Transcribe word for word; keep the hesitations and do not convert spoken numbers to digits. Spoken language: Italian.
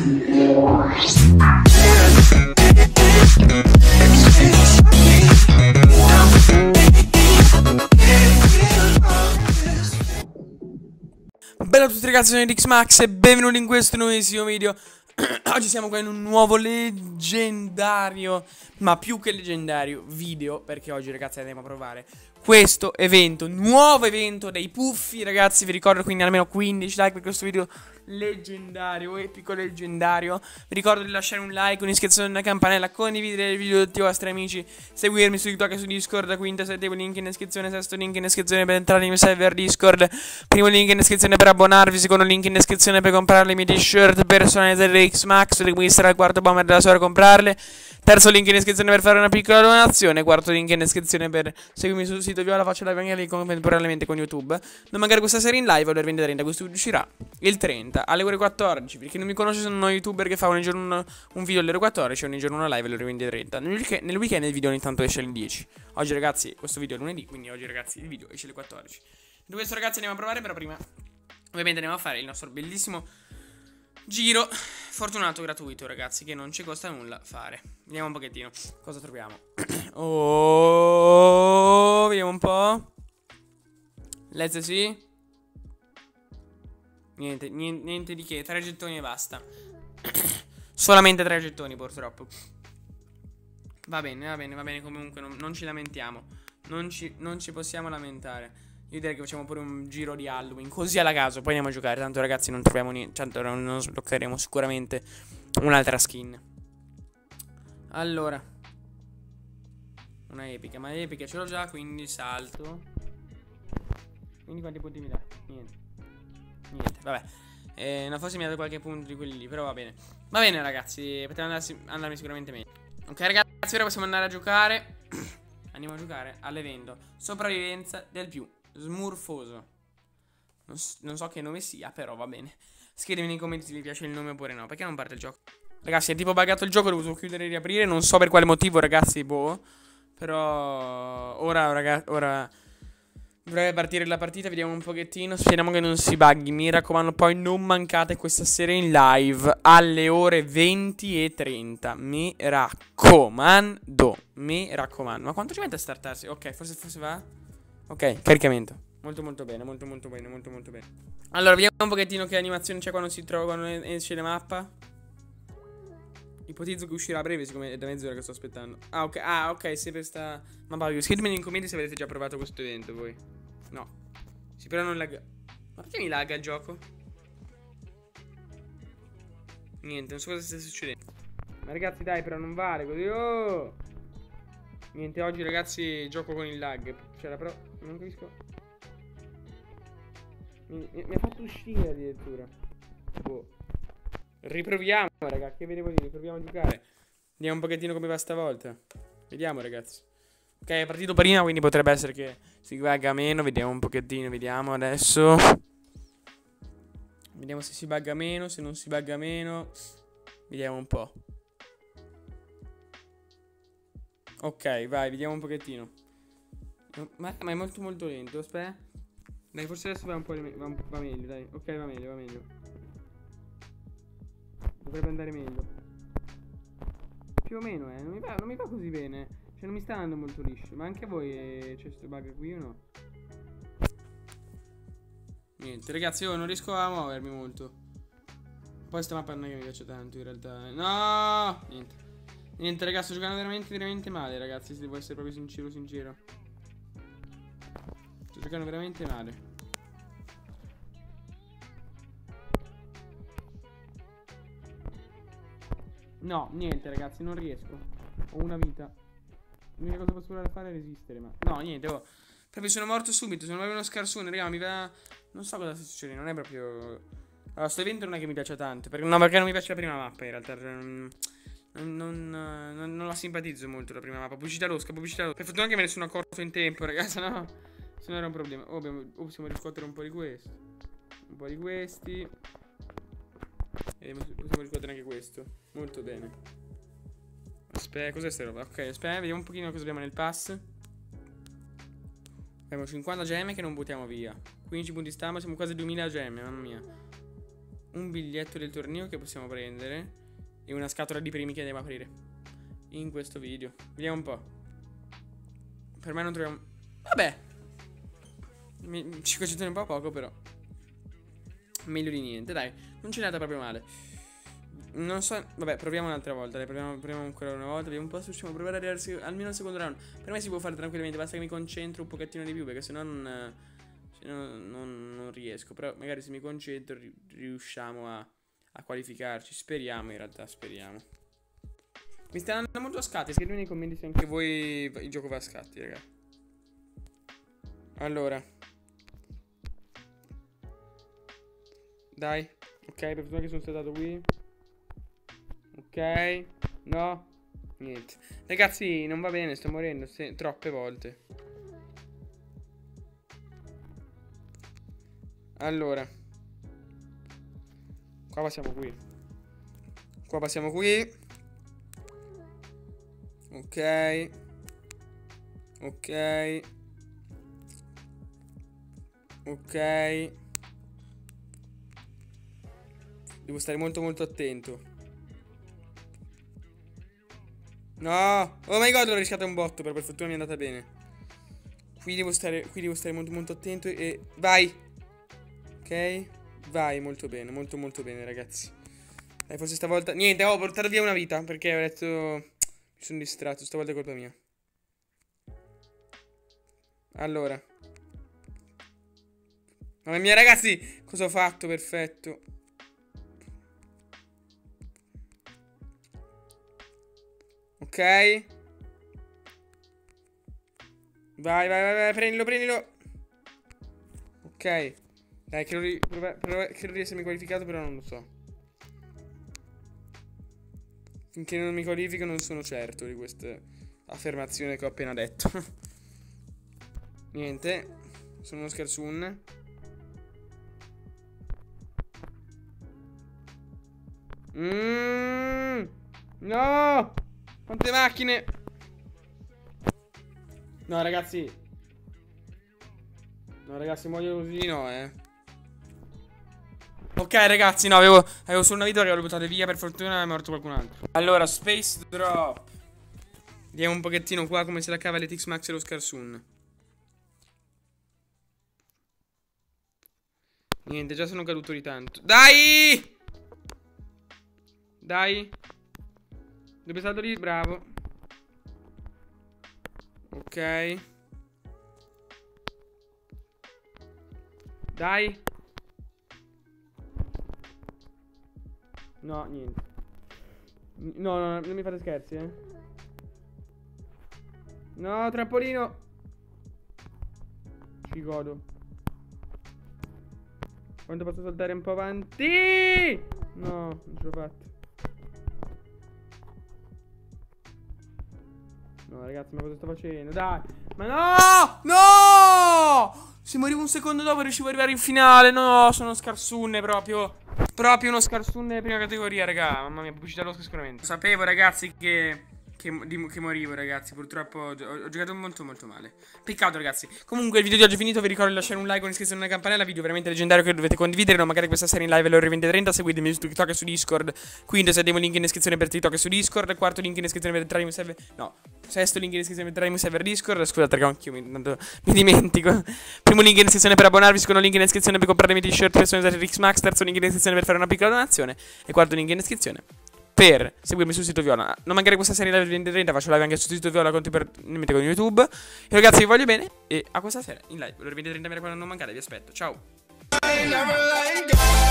Bella a tutti ragazzi, sono Rixmax e benvenuti in questo nuovissimo video. Oggi siamo qua in un nuovo leggendario, ma più che leggendario, video. Perché oggi ragazzi andremo a provare questo evento, nuovo evento dei puffi. Ragazzi vi ricordo quindi almeno quindici like per questo video leggendario, epico leggendario. Vi ricordo di lasciare un like, un'iscrizione alla campanella, condividere il video con tutti i vostri amici, seguirmi su TikTok e su Discord. Quinto, settimo link in descrizione, sesto link in descrizione per entrare nei miei server Discord, primo link in descrizione per abbonarvi, secondo link in descrizione per comprare le mie t-shirt personalizzate di Rixmax, di cui sarà il quarto bomber della sera a comprarle. Terzo link in descrizione per fare una piccola donazione. Quarto link in descrizione per seguirmi sul sito Viola. Faccio live anche lì contemporaneamente con YouTube. Non mancare questa serie in live alle venti e trenta. Questo uscirà il trenta alle ore quattordici. Per chi non mi conosce, sono uno youtuber che fa ogni giorno un video alle ore quattordici e ogni giorno una live alle ore venti e trenta. Nel weekend, nel weekend il video ogni tanto esce alle dieci. Oggi ragazzi, questo video è lunedì, quindi oggi ragazzi il video esce alle quattordici. Detto questo ragazzi andiamo a provare, però prima ovviamente andiamo a fare il nostro bellissimo giro fortunato gratuito ragazzi, che non ci costa nulla fare. Vediamo un pochettino cosa troviamo. Oh, vediamo un po'. Let's see. Niente, niente, niente di che. Tre gettoni e basta. Solamente tre gettoni purtroppo. Va bene, va bene, va bene. Comunque non, non ci lamentiamo. Non ci, non ci possiamo lamentare. Io direi che facciamo pure un giro di Halloween, così alla caso, poi andiamo a giocare. Tanto ragazzi non troviamo niente, tanto non sbloccheremo sicuramente un'altra skin. Allora, una epica, ma epica ce l'ho già, quindi salto. Quindi quanti punti mi dà? Niente. Niente, vabbè. eh, Non forse mi ha dato qualche punto di quelli lì, però va bene. Va bene ragazzi, poteva andarsi, andarmi sicuramente meglio. Ok ragazzi, ora possiamo andare a giocare. Andiamo a giocare all'evento sopravvivenza del più smurfoso. Non, non so che nome sia, però va bene. Scrivetemi nei commenti se vi piace il nome oppure no. Perché non parte il gioco? Ragazzi, è tipo buggato il gioco, ho dovuto chiudere e riaprire. Non so per quale motivo, ragazzi, boh. Però ora, ragazzi, ora dovrebbe partire la partita. Vediamo un pochettino. Speriamo che non si bughi. Mi raccomando, poi non mancate questa sera in live alle ore venti e trenta. Mi raccomando. Mi raccomando. Ma quanto ci mette a startarsi? Ok, forse, forse va. Ok, caricamento. Molto molto bene, molto molto bene, molto molto bene. Allora, vediamo un pochettino che animazione c'è quando si trova, quando esce la mappa. Ipotizzo che uscirà a breve, siccome è da mezz'ora che sto aspettando. Ah, ok, ah, ok, se per sta mappa. Scrivetemi nei commenti se avete già provato questo evento voi. No. Sì, però non lagga. Ma perché mi lagga il gioco? Niente, non so cosa stia succedendo. Ma ragazzi dai, però non vale così. Oh! Niente, oggi ragazzi gioco con il lag. C'era però, non capisco. Mi, mi, mi ha fatto uscire addirittura. Boh. Riproviamo ragazzi, che vedevo dire, riproviamo a giocare. Vediamo un pochettino come va stavolta. Vediamo ragazzi. Ok, è partito prima, quindi potrebbe essere che si bugga meno. Vediamo un pochettino, vediamo adesso. Vediamo se si bugga meno, se non si bugga meno. Vediamo un po'. Ok, vai, vediamo un pochettino. Ma, ma è molto molto lento, aspetta. Dai, forse adesso va un po', va, un, va meglio, dai. Ok, va meglio, va meglio. Dovrebbe andare meglio. Più o meno, eh. Non mi va, non mi va così bene. Cioè, non mi sta andando molto liscio. Ma anche a voi eh, c'è questo bug qui o no? Niente, ragazzi, io non riesco a muovermi molto. Poi sta mappa non è che mi piace tanto, in realtà. No! Niente. Niente ragazzi, sto giocando veramente veramente male ragazzi, se devo essere proprio sincero sincero. Sto giocando veramente male. No, niente ragazzi, non riesco. Ho una vita. L'unica cosa che posso provare a fare è resistere, ma no, niente, oh. Proprio sono morto subito, sono proprio uno scarsone, raga, mi va. Non so cosa sta succedendo, non è proprio. Allora, sto evento non è che mi piace tanto, perché no, perché non mi piace la prima mappa in realtà. Non... Non, non, non, non la simpatizzo molto la prima mappa. Pubblicità losca, pubblicità losca. Per fortuna che me ne sono accorto in tempo, ragazzi. No, se no era un problema. Oh, abbiamo, oh, possiamo riscuotere un po' di questi. Un po' di questi. E possiamo riscuotere anche questo. Molto bene. Aspetta, cos'è sta roba? Ok, aspetta, vediamo un pochino cosa abbiamo nel pass. Abbiamo cinquanta gemme che non buttiamo via. quindici punti stampa, siamo quasi duemila gemme, mamma mia. un biglietto del torneo che possiamo prendere e una scatola di premi che andiamo a aprire in questo video. Vediamo un po'. Per me non troviamo... Vabbè, cinquecento è un po' poco, però meglio di niente, dai. Non c'è nata proprio male. Non so, vabbè, proviamo un'altra volta. Dai, proviamo, proviamo ancora una volta. Vediamo un po' se riusciamo a provare ad arrivare almeno al secondo round. Per me si può fare tranquillamente, basta che mi concentro un pochettino di più, perché sennò non, se no non, non riesco. Però magari se mi concentro riusciamo a, a qualificarci. Speriamo, in realtà, speriamo. Mi sta andando molto a scatti. Scrivete nei commenti se anche voi il gioco va a scatti, raga. Allora, dai. Ok, per fortuna che sono stato qui. Ok. No. Niente. Ragazzi, non va bene, sto morendo se... troppe volte. Allora, qua passiamo qui. Qua passiamo qui. Ok. Ok. Ok. Devo stare molto molto attento. No. Oh my god, l'ho rischiata un botto, però per fortuna mi è andata bene. Qui devo stare, qui devo stare molto molto attento e... Vai. Ok. Vai, molto bene, molto molto bene, ragazzi. Dai, forse stavolta... Niente, ho portato via una vita, perché ho detto... Mi sono distratto, stavolta è colpa mia. Allora. Mamma mia, ragazzi, cosa ho fatto? Perfetto. Ok. Vai, vai, vai, vai, prendilo, prendilo. Ok. Dai, credo di, credo di essermi qualificato, però non lo so. Finché non mi qualifico non sono certo di questa affermazione che ho appena detto. Niente. Sono uno scarsun. Mmm. No. Quante macchine. No, ragazzi. No, ragazzi, muoio così, no, eh. Ok, ragazzi, no, avevo, avevo solo una vita che avevo buttato via. Per fortuna è morto qualcun altro. Allora, Space Drop. Vediamo un pochettino qua come se la cava l'E T X Max e lo Scarsoon. Niente, già sono caduto di tanto. Dai! Dai! Dove è stato lì? Bravo. Ok. Dai. No, niente. No, no, non mi fate scherzi, eh. No, trampolino. Ci godo. Quanto posso saltare un po' avanti? No, non ce l'ho fatta. No, ragazzi, ma cosa sto facendo? Dai. Ma no! No! Se morivo un secondo dopo riuscivo ad arrivare in finale. No, sono scarsunne proprio. Proprio uno scarsunne prima categoria, raga. Mamma mia, pubblicità lo sicuramente. Sapevo, ragazzi, che... Che, di, che morivo, ragazzi. Purtroppo ho, ho giocato molto molto male. Peccato, ragazzi. Comunque il video di oggi è finito. Vi ricordo di lasciare un like, un'iscrizione e una campanella. Video veramente leggendario che dovete condividere. Non magari questa serie in live alle ore venti e trenta. Seguitemi su TikTok e su Discord. Quinto, se diamo il link in descrizione per TikTok e su Discord. Quarto link in descrizione per Trimus Server. No, sesto link in descrizione per Trimus Server Discord. Scusate, raga, anch'io mi, mi dimentico. Primo link in descrizione per abbonarvi. Secondo link in descrizione per comprare le mie t-shirt personalizzate di X Max. Terzo link in descrizione per fare una piccola donazione. E quarto link in descrizione per seguirmi sul sito Viola. Non mancare questa serie live venti e trenta. Faccio live anche sul sito Viola conti per con YouTube. E ragazzi, vi voglio bene. E a questa sera in live ore venti e trenta. Mi raccomando, non mancate, vi aspetto. Ciao.